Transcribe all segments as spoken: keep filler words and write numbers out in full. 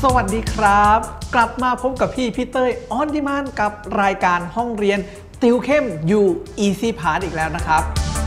วัสดีครับกลับมาพบกับพี่พี่เต้ยออนดิมานด์กับรายการห้องเรียนติวเข้ม You Easy Part อีกแล้วนะครับ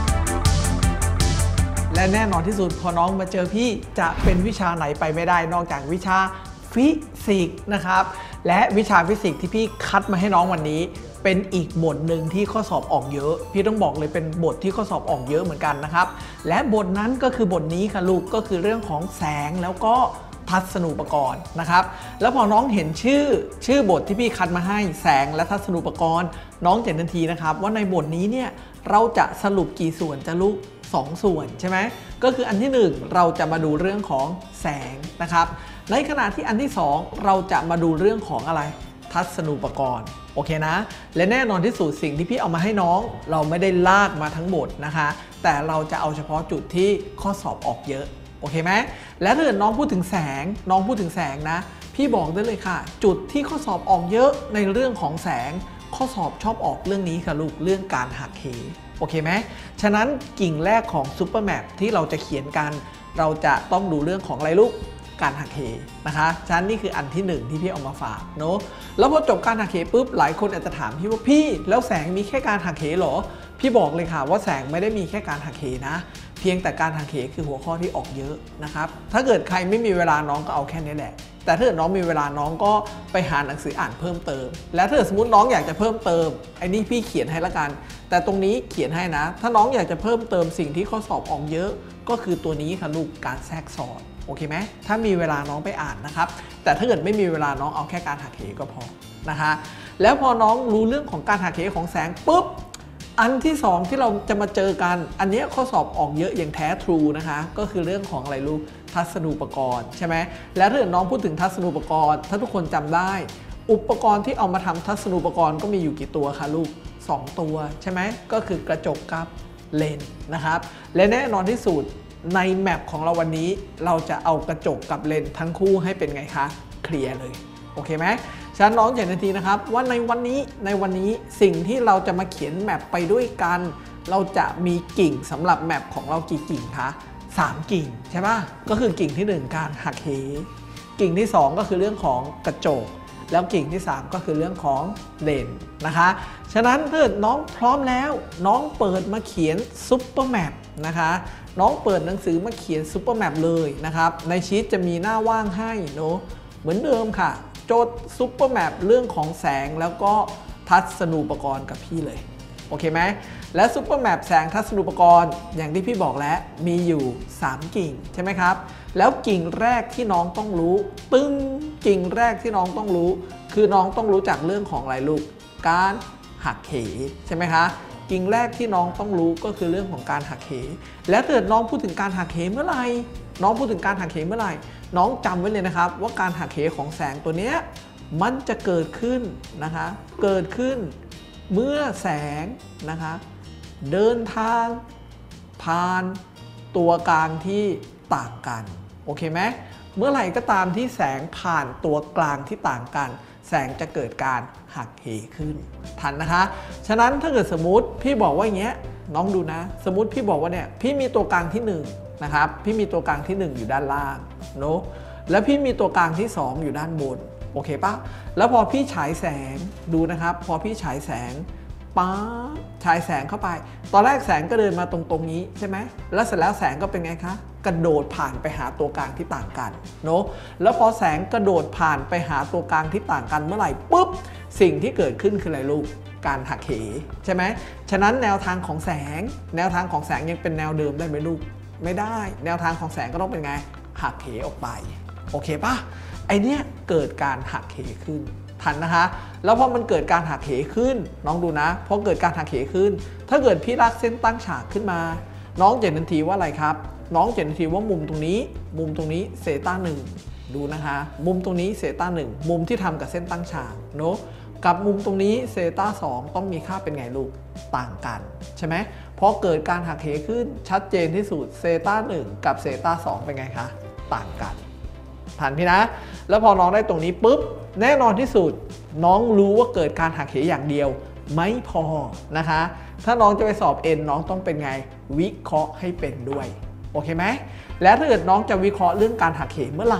และแน่นอนที่สุดพอน้องมาเจอพี่จะเป็นวิชาไหนไปไม่ได้นอกจากวิชาฟิสิกส์นะครับและวิชาฟิสิกส์ที่พี่คัดมาให้น้องวันนี้เป็นอีกบทหนึ่งที่ข้อสอบออกเยอะพี่ต้องบอกเลยเป็นบทที่ข้อสอบออกเยอะเหมือนกันนะครับและบทนั้นก็คือบทนี้ค่ะลูกก็คือเรื่องของแสงแล้วก็ทัศนูปกรณ์นะครับแล้วพอน้องเห็นชื่อชื่อบทที่พี่คัดมาให้แสงและทัศนูปกรณ์น้องเห็นทันทีนะครับว่าในบทนี้เนี่ยเราจะสรุปกี่ส่วนจะลูกสองส่วนใช่ไหมก็คืออันที่หนึ่งเราจะมาดูเรื่องของแสงนะครับในขณะที่อันที่สองเราจะมาดูเรื่องของอะไรทัศนูปกรณ์โอเคนะและแน่นอนที่สุดสิ่งที่พี่เอามาให้น้องเราไม่ได้ลากมาทั้งหมดนะคะแต่เราจะเอาเฉพาะจุดที่ข้อสอบออกเยอะโอเคไหมและถ้าเกิดน้องพูดถึงแสงน้องพูดถึงแสงนะพี่บอกได้เลยค่ะจุดที่ข้อสอบออกเยอะในเรื่องของแสงข้อสอบชอบออกเรื่องนี้ค่ะลูกเรื่องการหักเหโอเคไหมฉะนั้นกิ่งแรกของซูเปอร์แมปที่เราจะเขียนกันเราจะต้องดูเรื่องของอะไรลูกการหักเหนะคะฉะนั้นนี่คืออันที่หนึ่งที่พี่เอามาฝากเนาะแล้วพอจบการหักเหปุ๊บหลายคนอาจจะถามพี่ว่าพี่แล้วแสงมีแค่การหักเหหรอพี่บอกเลยค่ะว่าแสงไม่ได้มีแค่การหักเหนะเพียงแต่การหักเหคือหัวข้อที่ออกเยอะนะครับถ้าเกิดใครไม่มีเวลาน้องก็เอาแค่นี้แหละแต่ถ้าเกิดน้องมีเวลาน้องก็ไปหาหนังสืออ่านเพิ่มเติมและถ้าสมมติน้องอยากจะเพิ่มเติมไอ้นี่พี่เขียนให้ละกันแต่ตรงนี้เขียนให้นะถ้าน้องอยากจะเพิ่มเติมสิ่งที่ข้อสอบออกเยอะก็คือตัวนี้ค่ะลูกการแทรกซ้อนโอเคไหมถ้ามีเวลาน้องไปอ่านนะครับแต่ถ้าเกิดไม่มีเวลาน้องเอาแค่การหักเหก็พอนะคะแล้วพอน้องรู้เรื่องของการหักเหของแสงปุ๊บอันที่สองที่เราจะมาเจอกันอันนี้ข้อสอบออกเยอะอย่างแท้ True นะคะก็คือเรื่องของอะไรลูกทัศนูปกรณ์ใช่ไหมแล้วถ้าเกิดน้องพูดถึงทัศนูปกรณ์ถ้าทุกคนจำได้อุปกรณ์ที่เอามาทำทัศนูปกรณ์ก็มีอยู่กี่ตัวคะลูกสองตัวใช่ไหมก็คือกระจกกับเลนส์นะครับและแน่นอนที่สุดในแมปของเราวันนี้เราจะเอากระจกกับเลนส์ทั้งคู่ให้เป็นไงคะเคลียร์เลยโอเคไหมฉะนั้นน้องเห็นทันทีนะครับว่าในวันนี้ในวันนี้สิ่งที่เราจะมาเขียนแมปไปด้วยกันเราจะมีกิ่งสำหรับแมปของเรากี่กิ่งคะสามกิ่งใช่ปะก็คือกิ่งที่หนึ่งการหักเหกิ่งที่สองก็คือเรื่องของกระจกแล้วกิ่งที่สามก็คือเรื่องของเลนส์นะคะฉะนั้นถ้าน้องพร้อมแล้วน้องเปิดมาเขียนซุปเปอร์แมปนะคะน้องเปิดหนังสือมาเขียนซุปเปอร์แมปเลยนะครับในชีตจะมีหน้าว่างให้เนาะเหมือนเดิมค่ะโจทย์ซุปเปอร์แมปเรื่องของแสงแล้วก็ทัศนูปกรณ์กับพี่เลยโอเคไหมและซุปเปอร์แมปแสงทัศนูปกรณ์อย่างที่พี่บอกแล้วมีอยู่สามกิ่งใช่ไหมครับแล้วกิ่งแรกที่น้องต้องรู้ปึ้งกิ่งแรกที่น้องต้องรู้คือน้องต้องรู้จักเรื่องของอะไรลูกการหักเหใช่ไหมคะกิ่งแรกที่น้องต้องรู้ก็คือเรื่องของการหักเหและถ้าเกิดน้องพูดถึงการหักเหเมื่อไหร่น้องพูดถึงการหักเหเมื่อไหร่น้องจำไว้เลยนะครับว่าการหักเหของแสงตัวนี้มันจะเกิดขึ้นนะคะเกิดขึ้นเมื่อแสงนะคะเดินทางผ่านตัวกลางที่ต่างกันโอเคไหมเมื่อไหร่ก็ตามที่แสงผ่านตัวกลางที่ต่างกันแสงจะเกิดการหักเหขึ้นทันนะคะฉะนั้นถ้าเกิดสมมติพี่บอกว่าอย่างเงี้ยน้องดูนะสมมติพี่บอกว่าเนี่ยพี่มีตัวกลางที่หนึ่งนะครับพี่มีตัวกลางที่หนึ่งอยู่ด้านล่างเนาะแล้วพี่มีตัวกลางที่สองอยู่ด้านบนโอเคปะแล้วพอพี่ฉายแสงดูนะครับพอพี่ฉายแสงป๊าฉายแสงเข้าไปตอนแรกแสงก็เดินมาตรงตรงนี้ใช่ไหมแล้วเสร็จแล้วแสงก็เป็นไงคะกระโดดผ่านไปหาตัวกลางที่ต่างกันเนาะแล้วพอแสงกระโดดผ่านไปหาตัวกลางที่ต่างกันเมื่อไหร่ปุ๊บสิ่งที่เกิดขึ้นคืออะไรลูกการหักเหใช่ไหมฉะนั้นแนวทางของแสงแนวทางของแสงยังเป็นแนวเดิมได้ไหมลูกไม่ได้แนวทางของแสงก็ต้องเป็นไงหักเหออกไปโอเคปะไอเนี้ยเกิดการหักเหขึ้นทันนะคะแล้วพอมันเกิดการหักเหขึ้นน้องดูนะพอเกิดการหักเหขึ้นถ้าเกิดพี่ลากเส้นตั้งฉากขึ้นมาน้องเห็นทันทีว่าอะไรครับน้องเห็นทันทีว่ามุมตรงนี้มุมตรงนี้เซตาหนึ่งดูนะคะมุมตรงนี้เซตาหนึ่งมุมที่ทำกับเส้นตั้งฉากเนาะกับมุมตรงนี้เซตาสองต้องมีค่าเป็นไงลูกต่างกันใช่ไหมพอเกิดการหักเหขึ้นชัดเจนที่สุดเซตาหนึ่งกับเซตาสองเป็นไงคะต่างกันทันพี่นะแล้วพอน้องได้ตรงนี้ปุ๊บแน่นอนที่สุดน้องรู้ว่าเกิดการหักเหอย่างเดียวไม่พอนะคะถ้าน้องจะไปสอบเอ็นน้องต้องเป็นไงวิเคราะห์ให้เป็นด้วยโอเคไหมและถ้าเกิดน้องจะวิเคราะห์เรื่องการหักเหเมื่อไหร่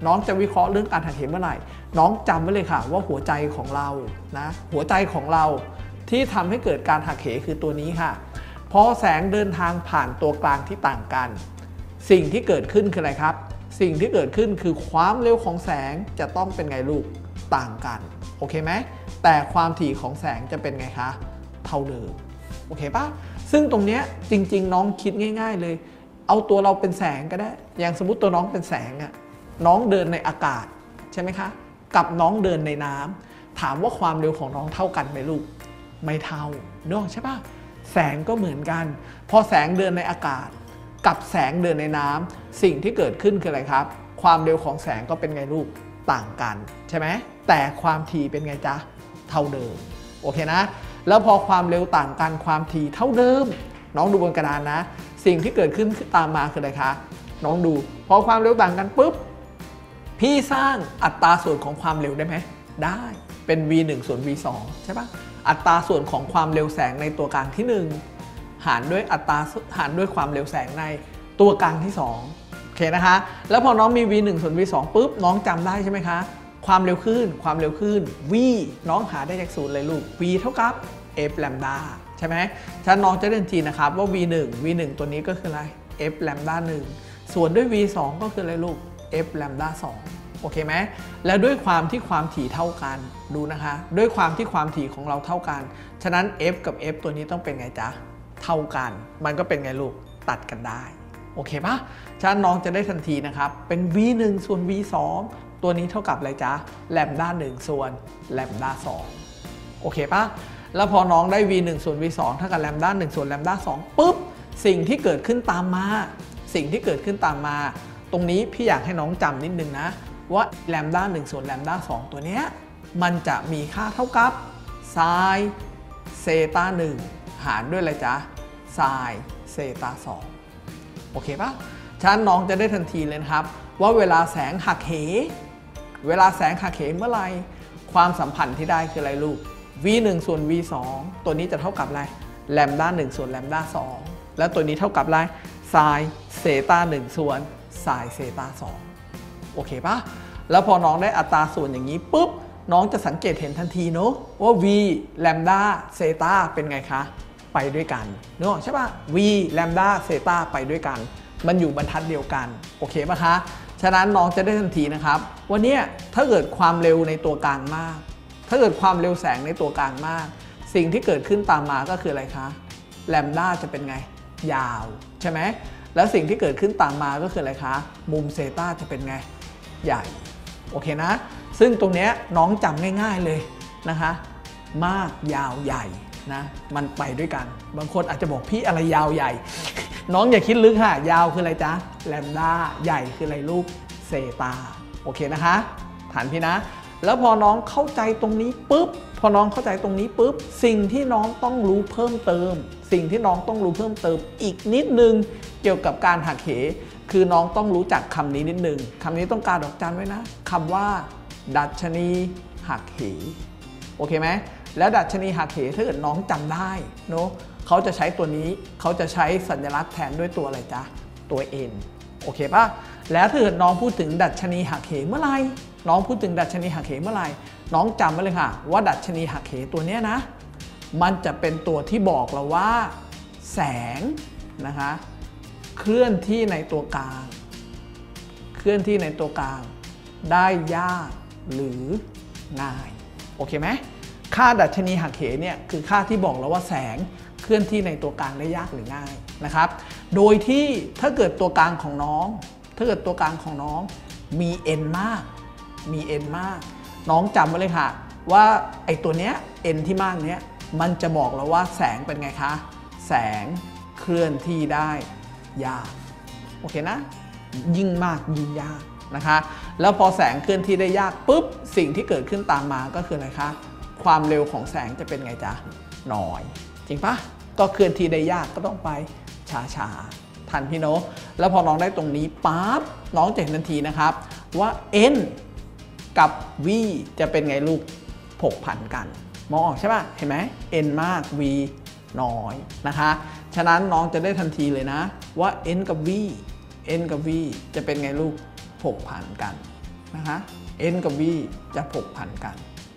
น้องจะวิเคราะห์เรื่องการหักเหเมื่อไหร่น้องจำไว้เลยค่ะว่าหัวใจของเรานะหัวใจของเราที่ทำให้เกิดการหักเหคือตัวนี้ค่ะพอแสงเดินทางผ่านตัวกลางที่ต่างกันสิ่งที่เกิดขึ้นคืออะไรครับสิ่งที่เกิดขึ้นคือความเร็วของแสงจะต้องเป็นไงลูกต่างกันโอเคไหมแต่ความถี่ของแสงจะเป็นไงคะเท่าเดิมโอเคปะซึ่งตรงเนี้ยจริงๆน้องคิดง่ายๆเลยเอาตัวเราเป็นแสงก็ได้อย่างสมมติตัวน้องเป็นแสงอะน้องเดินในอากาศใช่ไหมคะกับน้องเดินในน้ำถามว่าความเร็วของน้องเท่ากันไหมลูกไม่เท่าเนอะใช่ปะแสงก็เหมือนกันพอแสงเดินในอากาศกับแสงเดินในน้ำสิ่งที่เกิดขึ้นคืออะไรครับความเร็วของแสงก็เป็นไงลูกต่างกันใช่ไหมแต่ความถี่เป็นไงจ๊ะเท่าเดิมโอเคนะแล้วพอความเร็วต่างกันความถี่เท่าเดิมน้องดูบนกระดานนะสิ่งที่เกิดขึ้นตามมาคืออะไรคะน้องดูพอความเร็วต่างกันปุ๊บพี่สร้างอัตราส่วนของความเร็วได้ไหมได้เป็น วี หนึ่ง ส่วน วี สอง ใช่ปะอัตราส่วนของความเร็วแสงในตัวกลางที่หนึ่งหารด้วยอัตราหารด้วยความเร็วแสงในตัวกลางที่สองโอเคนะคะแล้วพอน้องมี วี หนึ่ง ส่วน วี สอง ปุ๊บน้องจำได้ใช่ไหมคะความเร็วคลื่นความเร็วคลื่น v น้องหาได้จากศูนย์เลยลูก v เท่ากับ f แลมดาใช่ไหมฉะนั้นน้องจะได้ทันทีนะครับว่า วี หนึ่ง วี หนึ่ง ตัวนี้ก็คืออะไร f แลมดาหนึ่งส่วนด้วย วี สอง ก็คืออะไรลูก f แลมดาสองโอเคไหมแล้วด้วยความที่ความถี่เท่ากันดูนะคะด้วยความที่ความถี่ของเราเท่ากันฉะนั้น f กับ f ตัวนี้ต้องเป็นไงจ๊ะเท่ากันมันก็เป็นไงลูกตัดกันได้โอเคปะฉะนั้นน้องจะได้ทันทีนะครับเป็น วี หนึ่ง ส่วน วี สอง ตัวนี้เท่ากับอะไรจ๊ะแลมด้าหนึ่งส่วนแลมด้าสองโอเคปะแล้วพอน้องได้ วี หนึ่ง ส่วน วี สอง เท่ากับแลมด้าหนึ่งส่วนแลมด้าสองปุ๊บสิ่งที่เกิดขึ้นตามมาสิ่งที่เกิดขึ้นตามมาตรงนี้พี่อยากให้น้องจำนิดนึงนะว่าแลมด้าหนึ่งส่วนแลมด้าสองตัวเนี้ยมันจะมีค่าเท่ากับไซน์เซตาหนึ่งหารด้วยอะไรจ๊ะไซน์เซตาสองโอเคปะฉะนั้นน้องจะได้ทันทีเลยนะครับว่าเวลาแสงหักเหเวลาแสงหักเหเมื่อไรความสัมพันธ์ที่ได้คืออะไรลูก วี หนึ่ง ส่วน วี สอง ตัวนี้จะเท่ากับอะไรแลมด้าหนึ่งส่วนแลมด้าสองแล้วตัวนี้เท่ากับอะไรไซน์เซตาหนึ่งส่วนไซน์เซตาสองโอเคปะแล้วพอน้องได้อัตราส่วนอย่างนี้ปุ๊บน้องจะสังเกตเห็นทันทีเนาะว่า v แลมด้าเซตาเป็นไงคะไปด้วยกันเนาะใช่ปะ v แลมด้าเซตาไปด้วยกันมันอยู่บรรทัดเดียวกันโอเคปะคะฉะนั้นน้องจะได้ทันทีนะครับวันนี้ถ้าเกิดความเร็วในตัวกลางมากถ้าเกิดความเร็วแสงในตัวกลางมากสิ่งที่เกิดขึ้นตามมาก็คืออะไรคะแลมด้าจะเป็นไงยาวใช่ไหมแล้วสิ่งที่เกิดขึ้นตามมาก็คืออะไรคะมุมเซตาจะเป็นไงใหญ่โอเคนะซึ่งตรงนี้น้องจำง่ายๆเลยนะคะมากยาวใหญ่นะมันไปด้วยกันบางคนอาจจะบอกพี่อะไรยาวใหญ่ น้องอย่าคิดลึกค่ะยาวคืออะไรจ๊ะแลมด้าใหญ่คืออะไรลูกเซตาโอเคนะคะฐานพี่นะแล้วพอน้องเข้าใจตรงนี้ปุ๊บพอน้องเข้าใจตรงนี้ปุ๊บสิ่งที่น้องต้องรู้เพิ่มเติมสิ่งที่น้องต้องรู้เพิ่มเติมอีกนิดนึงเกี่ยวกับการหักเหคือน้องต้องรู้จักคำนี้นิดนึงคำนี้ต้องการดอกจันไว้นะคำว่าดัชนีหักเหโอเคไหมแล้วดัชนีหักเหถ้าเกิดน้องจำได้เนาะเขาจะใช้ตัวนี้เขาจะใช้สัญลักษณ์แทนด้วยตัวอะไรจ๊ะตัว n โอเคป่ะแล้วถ้าเกิดน้องพูดถึงดัชนีหักเหเมื่อไหร่น้องพูดถึงดัชนีหักเหเมื่อไหร่น้องจำไว้เลยค่ะว่าดัชนีหักเหตัวนี้นะมันจะเป็นตัวที่บอกเราว่าแสงนะคะเคลื่อนที่ในตัวกลางเคลื่อนที่ในตัวกลางได้ยากหรือง่ายโอเคไหมค่าดัชนีหักเหเนี่ยคือค่าที่บอกเราว่าแสงเคลื่อนที่ในตัวกลางได้ยากหรือง่ายนะครับโดยที่ถ้าเกิดตัวกลางของน้องถ้าเกิดตัวกลางของน้องมี n มากมี n มากน้องจำไว้เลยค่ะว่าไอ้ตัวเนี้ย n ที่มากเนี้ยมันจะบอกเราว่าแสงเป็นไงคะแสงเคลื่อนที่ได้ยากโอเคนะยิ่งมากยิ่งยากนะคะแล้วพอแสงเคลื่อนที่ได้ยากปุ๊บสิ่งที่เกิดขึ้นตามมาก็คืออะไรคะความเร็วของแสงจะเป็นไงจ๊ะน้อยจริงปะก็เคลื่อนที่ได้ยากก็ต้องไปช้าๆทันพี่โนแล้วพอน้องได้ตรงนี้ปั๊บน้องจะเห็นทันทีนะครับว่า n กับ v จะเป็นไงลูกผกผันกันมองออกใช่ปะเห็นไหม n มาก v น้อยนะคะฉะนั้นน้องจะได้ทันทีเลยนะว่า n กับ v n กับ v จะเป็นไงลูกผกผันกันนะคะ n กับ v จะผกผันกัน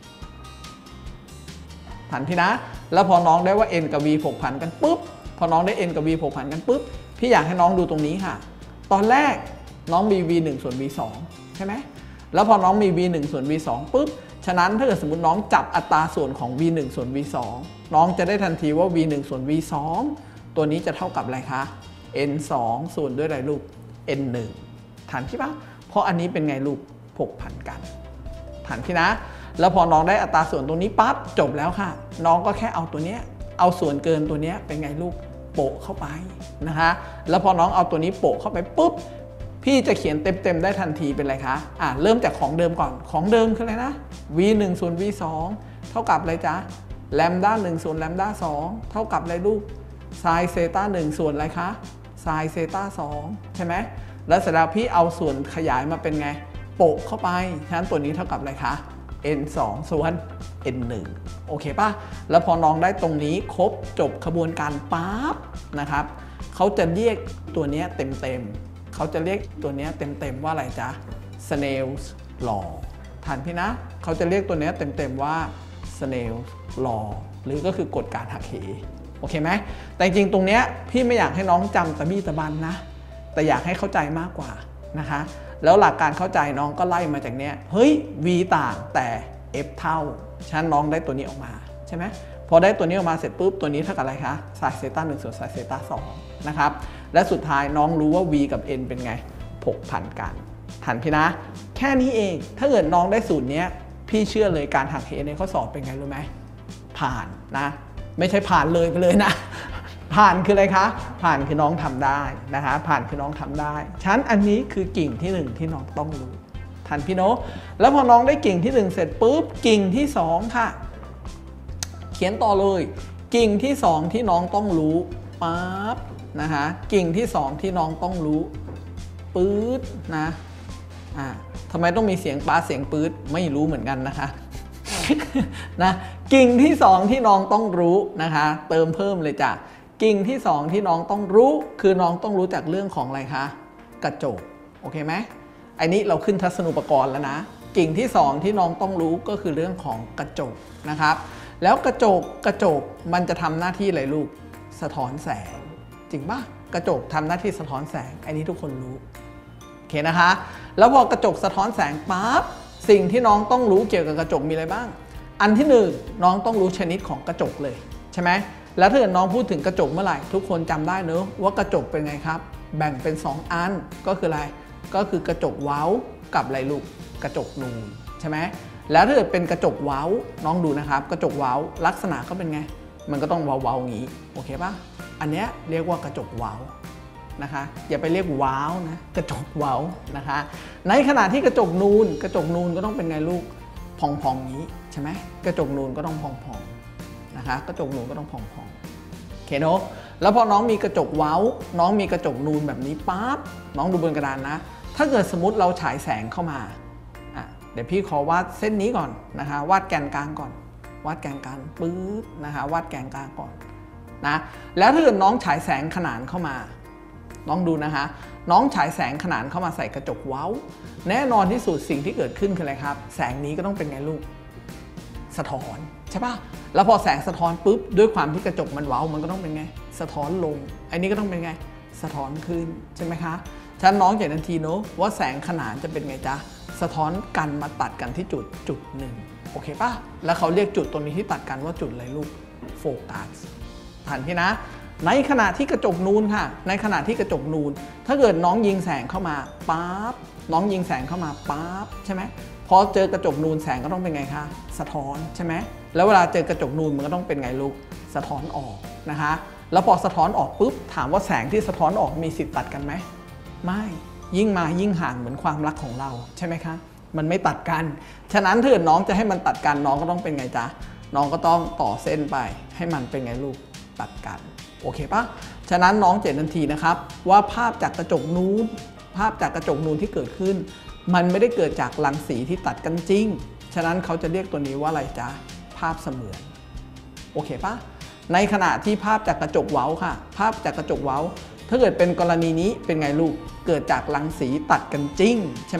ผันพี่นะแล้วพอน้องได้ว่า n กับ v ผกผันกันปุ๊บพอน้องได้ n กับ v ผกผันกันปุ๊บพี่อยากให้น้องดูตรงนี้ค่ะตอนแรกน้องมี v หนึ่ง ส่วน v สอง ใช่ไหมแล้วพอน้องมี v หนึ่ง ส่วน v สอง ปุ๊บฉะนั้นถ้าเกิดสมมติน้องจับอัตราส่วนของ v หนึ่ง ส่วน v สอง น้องจะได้ทันทีว่า v หนึ่ง ส่วน v สอง ตัวนี้จะเท่ากับอะไรคะ n สอง ส่วนด้วยอะไรลูก n หนึ่ง ทันพี่ปะเพราะอันนี้เป็นไงลูกผกผันกันทันพี่นะแล้วพอน้องได้อัตราส่วนตรงนี้ปั๊บจบแล้วค่ะน้องก็แค่เอาตัวเนี้ยเอาส่วนเกินตัวเนี้ยเป็นไงลูกโปะเข้าไปนะคะแล้วพอน้องเอาตัวนี้โปะเข้าไปปุ๊บพี่จะเขียนเต็มๆได้ทันทีเป็นอะไรคะอ่ะเริ่มจากของเดิมก่อนของเดิมคืออะไรนะ v หนึ่ง ส่วน v สอง เท่ากับอะไรจ๊ะแลมด้าหนึ่งส่วนแลมด้าสองเท่ากับอะไรลูกไซน์เซต้าหนึ่งส่วนอะไรคะไซน์เซต้าสองใช่ไหมแล้วเสร็จแล้วพี่เอาส่วนขยายมาเป็นไงโปะเข้าไปฉะนั้นตัวนี้เท่ากับอะไรคะ n สอง ส่วน n หนึ่ง โอเคป่ะแล้วพอน้องได้ตรงนี้ครบจบขบวนการปั๊บนะครับเขาจะเรียกตัวนี้เต็มๆเขาจะเรียกตัวนี้เต็มๆว่าอะไรจ๊ะ Snell's law ทันพี่นะเขาจะเรียกตัวนี้เต็มๆว่า Snell's law หรือก็คือกฎการหักเหโอเคไหมแต่จริงๆตรงนี้พี่ไม่อยากให้น้องจำตะบี้ตะบันนะแต่อยากให้เข้าใจมากกว่านะคะแล้วหลักการเข้าใจน้องก็ไล่มาจากเนี้ยเฮ้ย v ต่างแต่ f เท่าฉะนั้นน้องได้ตัวนี้ออกมาใช่ไหมพอได้ตัวนี้ออกมาเสร็จปุ๊บตัวนี้เท่ากับอะไรคะไซน์เซต้าหนึ่งส่วนไซน์เซต้าสองนะครับและสุดท้ายน้องรู้ว่า v กับ n เป็นไงผกผันกันทันพี่นะแค่นี้เองถ้าเกิดน้องได้สูตรนี้พี่เชื่อเลยการหักเหในข้อสอบเป็นไงรู้ไหมผ่านนะไม่ใช่ผ่านเลยไปเลยนะผ่านคืออะไรคะผ่านคือน้องทำได้นะคะผ่านคือน้องทำได้ชั้นอันนี้คือกิ่งที่หนึ่งที่น้องต้องรู้ทันพี่โนแล้วพอน้องได้กิ่งที่หนึ่งเสร็จปุ๊บกิ่งที่สองค่ะเขียนต่อเลยกิ่งที่สองที่น้องต้องรู้ปั๊บนะคะกิ่งที่สองที่น้องต้องรู้ปื๊ดนะอ่าทำไมต้องมีเสียงป๊าเสียงปื๊ดไม่รู้เหมือนกันนะคะนะกิ่งที่สองที่น้องต้องรู้นะคะเติมเพิ่มเลยจ้ะกิ่งที่สองที่น้องต้องรู้คือน้องต้องรู้จากเรื่องของอะไรคะกระจกโอเคไหมอันนี้เราขึ้นทัศนูปกรณ์แล้วนะกิ่งที่สองที่น้องต้องรู้ก็คือเรื่องของกระจกนะครับแล้วกระจกกระจกมันจะทำหน้าที่อะไรลูกสะท้อนแสงจริงป่ะกระจกทำหน้าที่สะท้อนแสงอันนี้ทุกคนรู้โอเคนะคะแล้วพอกระจกสะท้อนแสงปั๊บสิ่งที่น้องต้องรู้เกี่ยวกับกระจกมีอะไรบ้างอันที่หนึ่งน้องต้องรู้ชนิดของกระจกเลยใช่ไหมแล้วถ้าเกิดน้องพูดถึงกระจกเมื่อไหร่ทุกคนจำได้เนอะว่ากระจกเป็นไงครับแบ่งเป็นสองอันก็คืออะไรก็คือกระจกเว้ากับอะไรลูกกระจกนูนใช่ไหมแล้วถ้าเกิดเป็นกระจกเว้าน้องดูนะครับกระจกเว้าลักษณะก็เป็นไงมันก็ต้องเว้าๆอย่างนี้โอเคป่ะอันเนี้ยเรียกว่ากระจกเว้านะคะอย่าไปเรียกว้าวนะกระจกเว้านะคะในขณะที่กระจกนูนกระจกนูนก็ต้องเป็นไงลูกพองๆนี้ใช่ไหมกระจกนูนก็ต้องพองๆนะคะกระจกนูนก็ต้องพองๆโอเคเนอะแล้วพอน้องมีกระจกเว้าน้องมีกระจกนูนแบบนี้ปั๊บน้องดูบนกระดานนะถ้าเกิดสมมติเราฉายแสงเข้ามาอ่ะเดี๋ยวพี่ขอวาดเส้นนี้ก่อนนะคะวาดแกนกลางก่อนวาดแกนกลางปื๊ดนะคะวาดแกนกลางก่อนนะแล้วถ้าเกิดน้องฉายแสงขนานเข้ามาน้องดูนะคะน้องฉายแสงขนานเข้ามาใส่กระจกเว้าแน่นอนที่สุดสิ่งที่เกิดขึ้นคืออะไรครับแสงนี้ก็ต้องเป็นไงลูกสะท้อนใช่ป่ะแล้วพอแสงสะท้อนปุ๊บด้วยความที่กระจกมันเว้ามันก็ต้องเป็นไงสะท้อนลงอันนี้ก็ต้องเป็นไงสะท้อนขึ้นใช่ไหมคะฉะนั้นน้องอย่างทันทีเนอะว่าแสงขนานจะเป็นไงจ๊ะสะท้อนกันมาตัดกันที่จุดจุดหนึ่งโอเคป่ะแล้วเขาเรียกจุดตรงนี้ที่ตัดกันว่าจุดอะไรลูกโฟกัสทันพี่นะในขณะที่กระจกนูนค่ะในขณะที่กระจกนูนถ้าเกิดน้องยิงแสงเข้ามาปั๊บน้องยิงแสงเข้ามาปั๊บใช่ไหมพอเจอกระจกนูนแสงก็ต้องเป็นไงคะสะท้อนใช่ไหมแล้วเวลาเจอกระจกนูนมันก็ต้องเป็นไงลูกสะท้อนออกนะคะแล้วพอสะท้อนออกปุ๊บถามว่าแสงที่สะท้อนออกมีสิทธิ์ตัดกันไหมไม่ยิ่งมายิ่งห่างเหมือนความรักของเราใช่ไหมคะมันไม่ตัดกันฉะนั้นถ้าเกิดน้องจะให้มันตัดกันน้องก็ต้องเป็นไงจ๊ะน้องก็ต้องต่อเส้นไปให้มันเป็นไงลูกตัดกันโอเคปะฉะนั้นน้องเจนทันทีนะครับว่าภาพจากกระจกนูนภาพจากกระจกนูนที่เกิดขึ้นมันไม่ได้เกิดจากรังสีที่ตัดกันจริงฉะนั้นเขาจะเรียกตัวนี้ว่าอะไรจ๊ะภาพเสมือนโอเคปะในขณะที่ภาพจากกระจกเว้าค่ะภาพจากกระจกเว้าถ้าเกิดเป็นกรณีนี้เป็นไงลูกเกิดจากรังสีตัดกันจริงใช่ไหม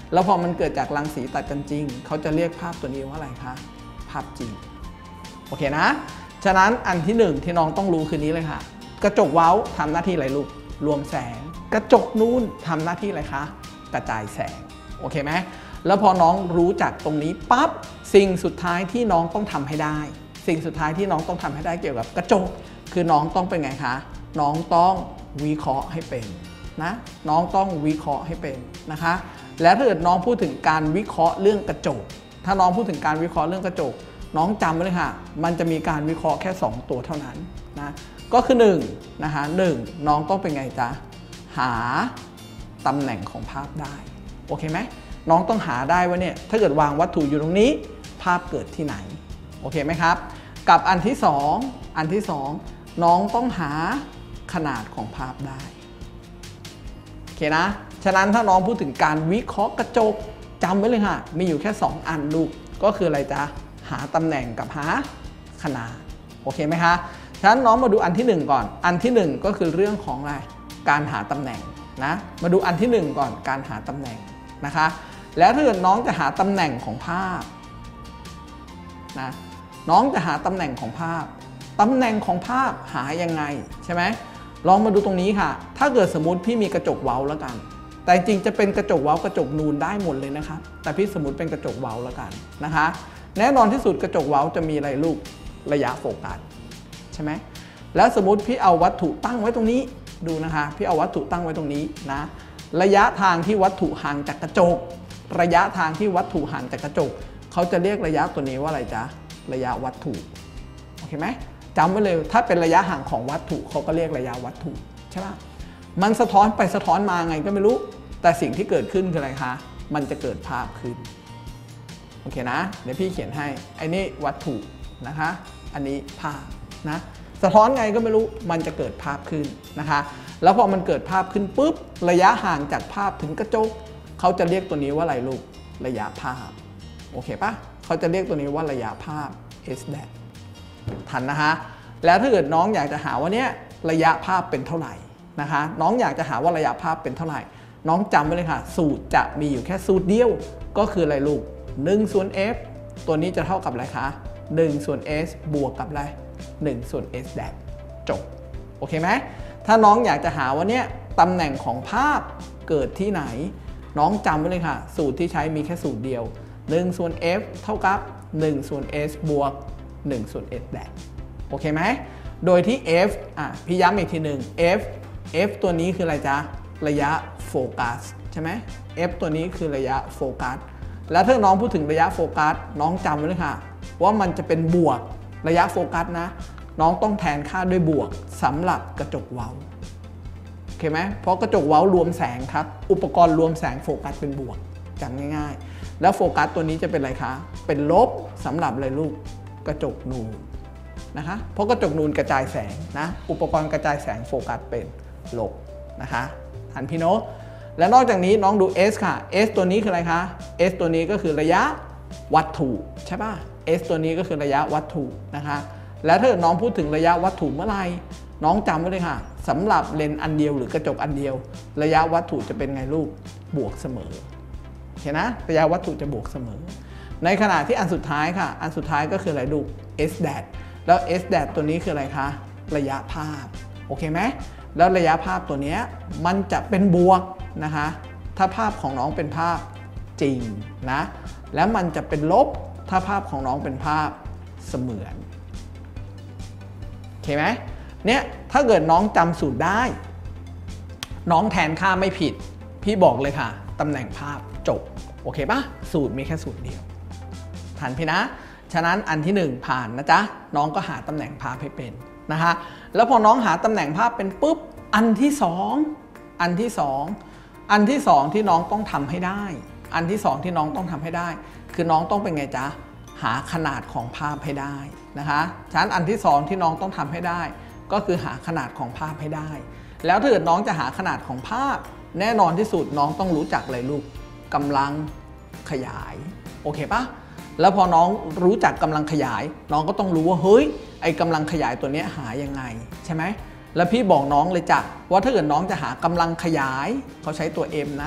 แล้วพอมันเกิดจากรังสีตัดกันจริงเขาจะเรียกภาพตัวนี้ว่าอะไรคะภาพจริงโอเคนะฉะนั้นอันที่หนึ่งที่น้องต้องรู้คือนี้เลยค่ะกระจกเว้าทำหน้าที่อะไรลูกรวมแสงกระจกนูนทำหน้าที่อะไรคะกระจายแสงโอเคไหมแล้วพอน้องรู้จักตรงนี้ปั๊บสิ่งสุดท้ายที่น้องต้องทำให้ได้สิ่งสุดท้ายที่น้องต้องทำให้ได้เกี่ยวกับกระจกคือน้องต้องเป็นไงคะน้องต้องวิเคราะห์ให้เป็นนะน้องต้องวิเคราะห์ให้เป็นนะคะและถ้าเกิดน้องพูดถึงการวิเคราะห์เรื่องกระจกถ้าน้องพูดถึงการวิเคราะห์เรื่องกระจกน้องจำไว้เลยค่ะมันจะมีการวิเคราะห์แค่สองตัวเท่านั้นนะก็คือหนึ่งนะคะหนึ่งน้องต้องเป็นไงจ๊ะหาตำแหน่งของภาพได้โอเคไหมน้องต้องหาได้ว่าเนี่ยถ้าเกิดวางวัตถุอยู่ตรงนี้ภาพเกิดที่ไหนโอเคไหมครับกับอันที่สองอันที่สองน้องต้องหาขนาดของภาพได้โอเคนะฉะนั้นถ้าน้องพูดถึงการวิเคราะห์กระจกจำไว้เลยค่ะมีอยู่แค่สองอันลูกก็คืออะไรจ๊ะหาตำแหน่งกับหาขนาดโอเคไหมคะฉะนั้นน้องมาดูอันที่หนึ่งก่อนอันที่หนึ่งก็คือเรื่องของอะไรการหาตำแหน่งนะมาดูอันที่หนึ่งก่อนการหาตำแหน่งนะคะแล้วถ้าเกิดน้องจะหาตำแหน่งของภาพนะน้องจะหาตำแหน่งของภาพตำแหน่งของภาพหายังไงใช่ไหมลองมาดูตรงนี้ค่ะถ้าเกิดสมมติพี่มีกระจกเว้าแล้วกันแต่จริงจะเป็นกระจกเว้ากระจกนูนได้หมดเลยนะครับแต่พี่สมมติเป็นกระจกเว้าแล้วกันนะคะแน่นอนที่สุดกระจกเว้าจะมีอะไรลูกระยะโฟกัสใช่ไหมแล้วสมมติพี่เอาวัตถุตั้งไว้ตรงนี้ดูนะคะพี่เอาวัตถุตั้งไว้ตรงนี้นะระยะทางที่วัตถุห่างจากกระจกระยะทางที่วัตถุห่างจากกระจกเขาจะเรียกระยะตัวนี้ว่าอะไรจ๊ะระยะวัตถุโอเคไหมจำไว้เลยถ้าเป็นระยะห่างของวัตถุเขาก็เรียกระยะวัตถุใช่ไหมมันสะท้อนไปสะท้อนมาไงก็ไม่รู้แต่สิ่งที่เกิดขึ้นคืออะไรคะมันจะเกิดภาพขึ้นโอเคนะเดี๋ยวพี่เขียนให้ไอ้นี่วัตถุนะคะอันนี้ภาพนะสะท้อนไงก็ไม่รู้มันจะเกิดภาพขึ้นนะคะแล้วพอมันเกิดภาพขึ้นปุ๊บระยะห่างจากภาพถึงกระจกเขาจะเรียกตัวนี้ว่าอะไรลูกระยะภาพโอเคปะเขาจะเรียกตัวนี้ว่าระยะภาพ s แดชทันนะคะแล้วถ้าเกิดน้องอยากจะหาว่าเนี้ยระยะภาพเป็นเท่าไหร่นะคะน้องอยากจะหาว่าระยะภาพเป็นเท่าไหร่น้องจำไว้เลยค่ะสูตรจะมีอยู่แค่สูตรเดียวก็คืออะไรลูกหนึ่งส่วน f ตัวนี้จะเท่ากับอะไรคะหนึ่งส่วน s บวกกับอะไรหนึ่งส่วน s แดชจบโอเคไหมถ้าน้องอยากจะหาว่าเนี้ยตำแหน่งของภาพเกิดที่ไหนน้องจำไว้เลยค่ะสูตรที่ใช้มีแค่สูตรเดียวหนึ่งส่วน f เท่ากับหนึ่งส่วน s บวกหนึ่งส่วน s แดชโอเคไหมโดยที่ f อ่ะพี่ย้ำอีกทีหนึ่ง f f ตัวนี้คืออะไรจ๊ะระยะโฟกัสใช่ไหม f ตัวนี้คือระยะโฟกัสแล้วถ้าน้องพูดถึงระยะโฟกัสน้องจำไว้เลยค่ะว่ามันจะเป็นบวกระยะโฟกัสนะน้องต้องแทนค่าด้วยบวกสำหรับกระจกเว้าโอเคไหมเพราะกระจกเว้ารวมแสงครับอุปกรณ์รวมแสงโฟกัสเป็นบวกจำง่ายๆแล้วโฟกัสตัวนี้จะเป็นอะไรคะเป็นลบสำหรับอะไรลูกกระจกนูนนะคะเพราะกระจกนูนกระจายแสงนะอุปกรณ์กระจายแสงโฟกัสเป็นลบนะคะทันพี่โน้และนอกจากนี้น้องดู S ค่ะ S ตัวนี้คืออะไรคะ S ตัวนี้ก็คือระยะวัตถุใช่ป่ะ S ตัวนี้ก็คือระยะวัตถุนะคะแล้วถ้าน้องพูดถึงระยะวัตถุเมื่อไหร่น้องจำไว้เลยค่ะสำหรับเลนส์อันเดียวหรือกระจกอันเดียวระยะวัตถุจะเป็นไงลูกบวกเสมอโอเคนะระยะวัตถุจะบวกเสมอในขณะที่อันสุดท้ายค่ะอันสุดท้ายก็คืออะไรลูก S แดชแล้ว S แดชตัวนี้คืออะไรคะระยะภาพโอเคไหมแล้วระยะภาพตัวนี้มันจะเป็นบวกนะคะถ้าภาพของน้องเป็นภาพจริงนะแล้วมันจะเป็นลบถ้าภาพของน้องเป็นภาพเสมือนโอเคไหมเนี่ยถ้าเกิดน้องจำสูตรได้น้องแทนค่าไม่ผิดพี่บอกเลยค่ะตำแหน่งภาพจบโอเคปะสูตรมีแค่สูตรเดียวทันพี่นะฉะนั้นอันที่หนึ่งผ่านนะจ๊ะน้องก็หาตำแหน่งภาพให้เป็นนะคะแล้วพอน้องหาตำแหน่งภาพเป็นปุ๊บอันที่สองอันที่สองอันที่สองที่น้องต้องทำให้ได้อันที่สองที่น้องต้องทำให้ได้คือน้องต้องเป็นไงจ๊ะหาขนาดของภาพให้ได้นะคะฉะนั้นอันที่สองที่น้องต้องทำให้ได้ก็คือหาขนาดของภาพให้ได้แล้วถ้าเกิดน้องจะหาขนาดของภาพแน่นอนที่สุดน้องต้องรู้จักอะไรลูกกำลังขยายโอเคปะแล้วพอน้องรู้จักกำลังขยายน้องก็ต้องรู้ว่าเฮ้ยไอ้กำลังขยายตัวนี้หายังไงใช่ไหมแล้วพี่บอกน้องเลยจ้ะว่าถ้าเกิดน้องจะหากำลังขยายเขาใช้ตัว m นะ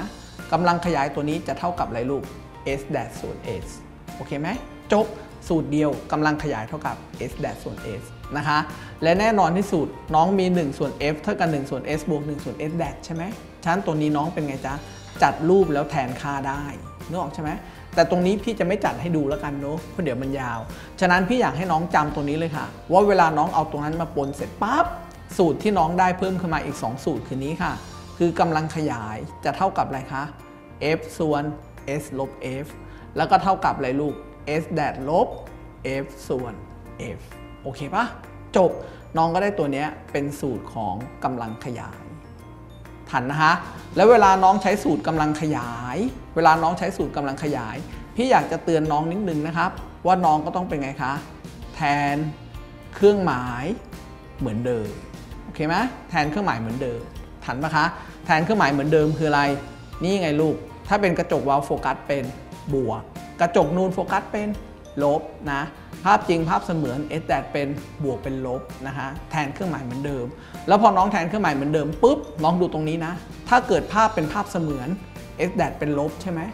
กำลังขยายตัวนี้จะเท่ากับอะไรลูก s แดชส่วน s โอเคไหมจบสูตรเดียวกำลังขยายเท่ากับ s แดชส่วน s นะคะและแน่นอนที่สุดน้องมีหนึ่งส่วน f เท่ากับหนึ่งส่วน s บวกหนึ่งส่วน s แดชใช่ไหมฉะนั้นตัวนี้น้องเป็นไงจ๊ะจัดรูปแล้วแทนค่าได้นึกออกใช่ไหมแต่ตรงนี้พี่จะไม่จัดให้ดูแล้วกันเนาะเพราะเดี๋ยวมันยาวฉะนั้นพี่อยากให้น้องจำตรงนี้เลยค่ะว่าเวลาน้องเอาตรงนั้นมาปนเสร็จปั๊บสูตรที่น้องได้เพิ่มขึ้นมาอีกสองสูตรคือนี้ค่ะคือกำลังขยายจะเท่ากับอะไรคะ f ส่วน s ลบ f แล้วก็เท่ากับอะไรลูก s แดชลบ f ส่วน f โอเคปะจบน้องก็ได้ตัวนี้เป็นสูตรของกำลังขยายทันนะคะแล้วเวลาน้องใช้สูตรกำลังขยายเวลาน้องใช้สูตรกำลังขยายพี่อยากจะเตือนน้องนิดนึงนะครับว่าน้องก็ต้องเป็นไงคะแทนเครื่องหมายเหมือนเดิมโอเคไหมแทนเครื่องหมายเหมือนเดิมทันปะคะแทนเครื่องหมายเหมือนเดิมคืออะไรนี่ไงลูกถ้าเป็นกระจกวาล์วโฟกัสเป็นบวกกระจกนูนโฟกัสเป็นลบนะภาพจริงภาพเสมือน s แดชเป็นบวกเป็นลบนะคะแทนเครื่องหมายเหมือนเดิมแล้วพอน้องแทนเครื่องหมายเหมือนเดิมปุ๊บน้องดูตรงนี้นะถ้าเกิดภาพเป็นภาพเสมือน s แดชเป็นลบใช่ไหม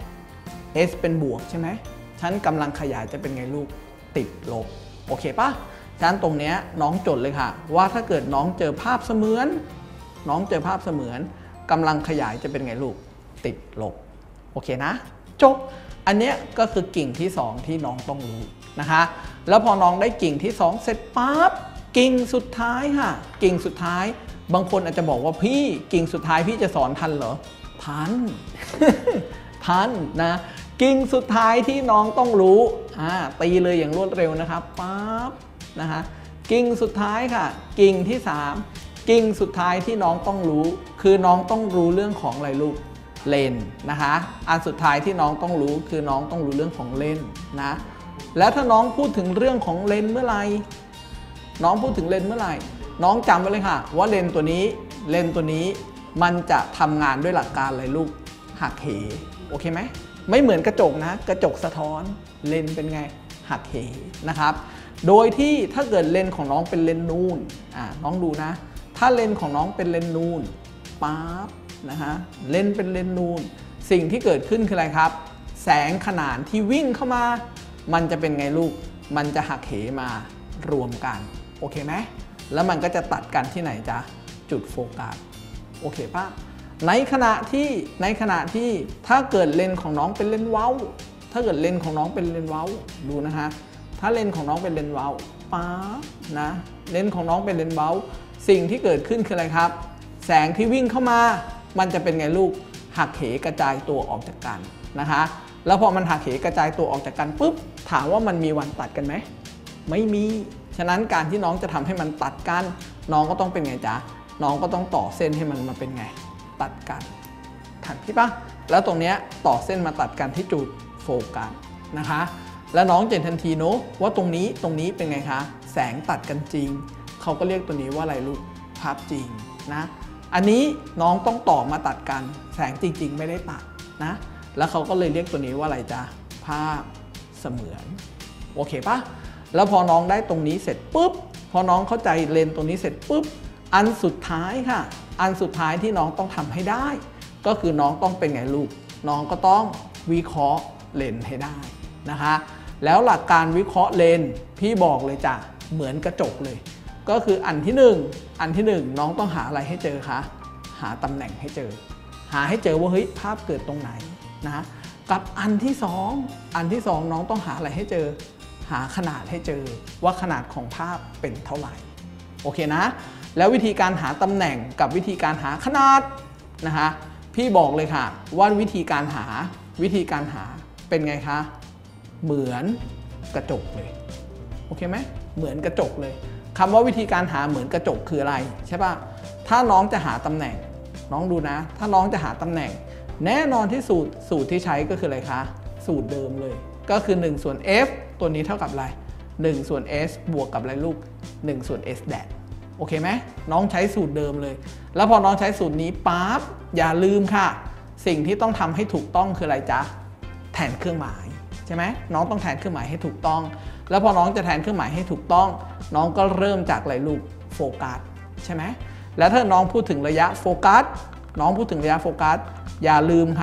s เป็นบวกใช่ไหมชั้นกำลังขยายจะเป็นไงลูกติดลบโอเคปะฉะนั้นตรงนี้น้องจดเลยค่ะว่าถ้าเกิดน้องเจอภาพเสมือนน้องเจอภาพเสมือนกำลังขยายจะเป็นไงลูกติดลบโอเคนะจบอันนี้ก็คือกิ่งที่สองที่น้องต้องรู้นะคะแล้วพอน้องได้กิ่งที่สองเสร็จปั๊บกิ่งสุดท้ายค่ะกิ่งสุดท้ายบางคนอาจจะบอกว่าพี่กิ่งสุดท้ายพี่จะสอนทันเหรอทัน ทันนะกิ่งสุดท้ายที่น้องต้องรู้อ่าตีเลยอย่างรวดเร็วนะครับปั๊บนะคะกิ่งสุดท้ายค่ะกิ่งที่สามกิ่งสุดท้ายที่น้องต้องรู้คือน้องต้องรู้เรื่องของอะไรลูกเลนนะคะอันสุดท้ายที่น้องต้องรู้คือน้องต้องรู้เรื่องของเลนนะแล้วถ้าน้องพูดถึงเรื่องของเลนเมื่อไหร่น้องพูดถึงเลนเมื่อไหร่น้องจำไว้เลยค่ะว่าเลนตัวนี้เลนตัวนี้มันจะทำงานด้วยหลักการอะไรลูกหักเหโอเคไหมไม่เหมือนกระจกนะกระจกสะท้อนเลนเป็นไงหักเหนะครับโดยที่ถ้าเกิดเลนของน้องเป็นเลนนูนอ่าน้องดูนะถ้าเลนของน้องเป็นเลนนูนปั๊บนะฮะเลนเป็นเลนนูนสิ่งที่เกิดขึ้นคืออะไรครับแสงขนานที่วิ่งเข้ามามันจะเป็นไงลูกมันจะหักเหมารวมกันโอเคไหมแล้วมันก็จะตัดกันที่ไหนจ๊ะจุดโฟกัสโอเคป่ะในขณะที่ในขณะที่ถ้าเกิดเลนของน้องเป็นเลนเว้าถ้าเกิดเลนของน้องเป็นเลนเว้าดูนะฮะถ้าเลนของน้องเป็นเลนเว้าป๊านะเลนของน้องเป็นเลนเว้าสิ่งที่เกิดขึ้นคืออะไรครับแสงที่วิ่งเข้ามามันจะเป็นไงลูกหักเหกระจายตัวออกจากกันนะคะแล้วพอมันหักเหกระจายตัวออกจากกันปุ๊บถามว่ามันมีวันตัดกันไหมไม่มีฉะนั้นการที่น้องจะทำให้มันตัดกันน้องก็ต้องเป็นไงจ๊ะน้องก็ต้องต่อเส้นให้มันมาเป็นไงตัดกันถัดพี่ปะแล้วตรงเนี้ยต่อเส้นมาตัดกันที่จุดโฟกัสนะคะแล้วน้องเจนทันทีเนอะว่าตรงนี้ตรงนี้เป็นไงคะแสงตัดกันจริงเขาก็เรียกตัวนี้ว่าอะไรลูกภาพจริงนะอันนี้น้องต้องต่อมาตัดกันแสงจริงๆไม่ได้ตัดนะแล้วเขาก็เลยเรียกตัวนี้ว่าอะไรจ๊ะภาพเสมือนโอเคปะแล้วพอน้องได้ตรงนี้เสร็จปุ๊บพอน้องเข้าใจเลนตรงนี้เสร็จปุ๊บอันสุดท้ายค่ะอันสุดท้ายที่น้องต้องทำให้ได้ก็คือน้องต้องเป็นไงลูกน้องก็ต้องวิเคราะห์เลนให้ได้นะคะแล้วหลักการวิเคราะห์เลนพี่บอกเลยจ้ะเหมือนกระจกเลยก็คืออันที่หนึ่งอันที่หนึ่งน้องต้องหาอะไรให้เจอคะหาตำแหน่งให้เจอหาให้เจอว่าเฮ้ยภาพเกิดตรงไหนนะกับอันที่สองอันที่สองน้องต้องหาอะไรให้เจอหาขนาดให้เจอว่าขนาดของภาพเป็นเท่าไหร่โอเคนะแล้ววิธีการหาตำแหน่งกับวิธีการหาขนาดนะคะพี่บอกเลยค่ะว่าวิธีการหาวิธีการหาเป็นไงคะเหมือนกระจกเลยโอเคไหมเหมือนกระจกเลยคำว่าวิธีการหาเหมือนกระจกคืออะไรใช่ป่ะถ้าน้องจะหาตำแหน่งน้องดูนะถ้าน้องจะหาตำแหน่งแน่นอนที่สูตรสูตรที่ใช้ก็คืออะไรคะสูตรเดิมเลยก็คือหนึ่งส่วน f ตัวนี้เท่ากับอะไรหนึ่งส่วน s บวกกับอะไรลูกหนึ่งส่วน s แดชโอเคไหมน้องใช้สูตรเดิมเลยแล้วพอน้องใช้สูตรนี้ปั๊บอย่าลืมค่ะสิ่งที่ต้องทำให้ถูกต้องคืออะไรจ๊ะแทนเครื่องหมายใช่ไหมน้องต้องแทนเครื่องหมายให้ถูกต้องแล้วพอน้องจะแทนเครื่องหมายให้ถูกต้องน้องก็เริ่มจากอะไรลูกโฟกัสใช่ไหมแล้วถ้าน้องพูดถึงระยะโฟกัสน้องพูดถึงระยะโฟกัสอย่าลืมค่ะโฟ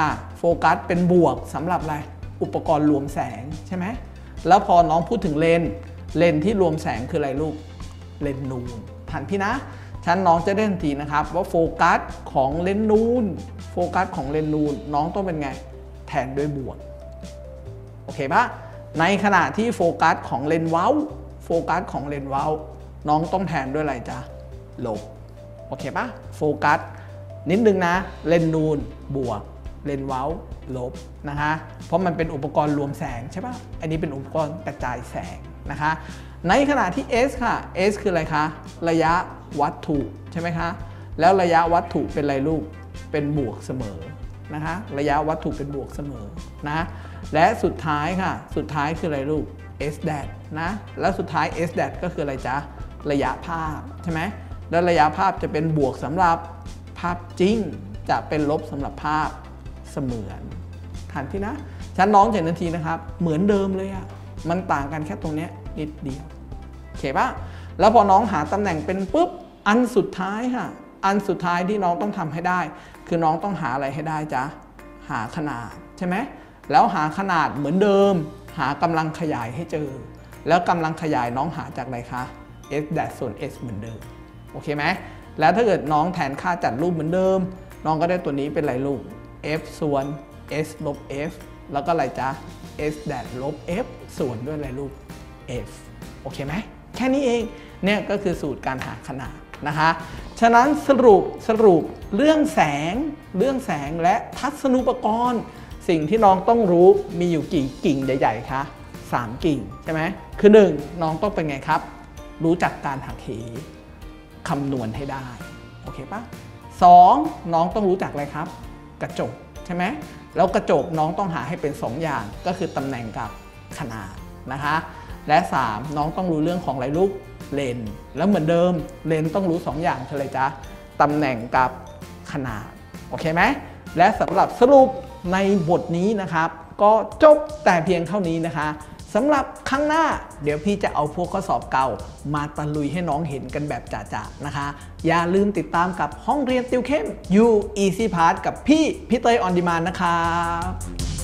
ฟกัสเป็นบวกสำหรับอะไรอุปกรณ์รวมแสงใช่ไหมแล้วพอน้องพูดถึงเลนเลนที่รวมแสงคืออะไรลูกเลนนูนทันพี่นะฉันน้องจะได้ทันทีนะครับว่าโฟกัสของเลนนูนโฟกัสของเลนนูนน้องต้องเป็นไงแทนด้วยบวกโอเคปะในขณะที่โฟกัสของเลนเว้าโฟกัสของเลนเว้าน้องต้องแทนด้วยอะไรจ๊ะลบโอเคปะโฟกัสนิดนึงนะเลนนูนบวกเลนเว้าลบนะคะเพราะมันเป็นอุปกรณ์รวมแสงใช่ปะอันนี้เป็นอุปกรณ์กระจายแสงนะคะในขณะที่ S ค่ะ S คืออะไรคะระยะวัตถุใช่ไหมคะแล้วระยะวัตถุเป็นอะไรลูกเป็นบวกเสมอนะคะระยะวัตถุเป็นบวกเสมอนะและสุดท้ายค่ะสุดท้ายคืออะไรลูก S' นะแล้วสุดท้าย S' ก็คืออะไรจ๊ะระยะภาพใช่ไหมแล้วระยะภาพจะเป็นบวกสำหรับภาพจริงจะเป็นลบสำหรับภาพเสมือนทันที่นะชั้นน้องเจ็ดนาทีนะครับเหมือนเดิมเลยอะมันต่างกันแค่ตรงนี้นิดเดียวโอเคปะแล้วพอน้องหาตำแหน่งเป็นปุ๊บอันสุดท้ายค่ะอันสุดท้ายที่น้องต้องทำให้ได้คือน้องต้องหาอะไรให้ได้จ๊ะหาขนาดใช่ไหมแล้วหาขนาดเหมือนเดิมหากำลังขยายให้เจอแล้วกำลังขยายน้องหาจากอะไรคะ s ส่วน s เหมือนเดิมโอเคไหมแล้วถ้าเกิดน้องแทนค่าจัดรูปเหมือนเดิมน้องก็ได้ตัวนี้เป็นอะไรลูก f ส่วน s ลบ f แล้วก็อะไรจ๊ะ s ลบ f ส่วนด้วยอะไรลูก f โอเคไหมแค่นี้เองเนี่ยก็คือสูตรการหาขนาดนะคะฉะนั้นสรุปสรุปเรื่องแสงเรื่องแสงและทัศนูปกรณ์สิ่งที่น้องต้องรู้มีอยู่กี่กิ่งใหญ่ๆคะสามกิ่งใช่ไหมคือหนึ่งน้องต้องเป็นไงครับรู้จักการหักเหคำนวณให้ได้โอเคปะสองน้องต้องรู้จักอะไรครับกระจกใช่ไหมแล้วกระจกน้องต้องหาให้เป็นสองอย่างก็คือตำแหน่งกับขนาดนะคะและสามน้องต้องรู้เรื่องของอะไรลูกเลนแล้วเหมือนเดิมเลนต้องรู้สองอย่างคืออะไรจ๊ะตำแหน่งกับขนาดโอเคไหมและสำหรับสรุปในบทนี้นะครับก็จบแต่เพียงเท่านี้นะคะสำหรับครั้งหน้าเดี๋ยวพี่จะเอาพวกข้อสอบเก่ามาตะลุยให้น้องเห็นกันแบบจ่าๆนะคะอย่าลืมติดตามกับห้องเรียนติวเข้ม You Easy Path กับพี่พี่เตยออนดีมานนะครับ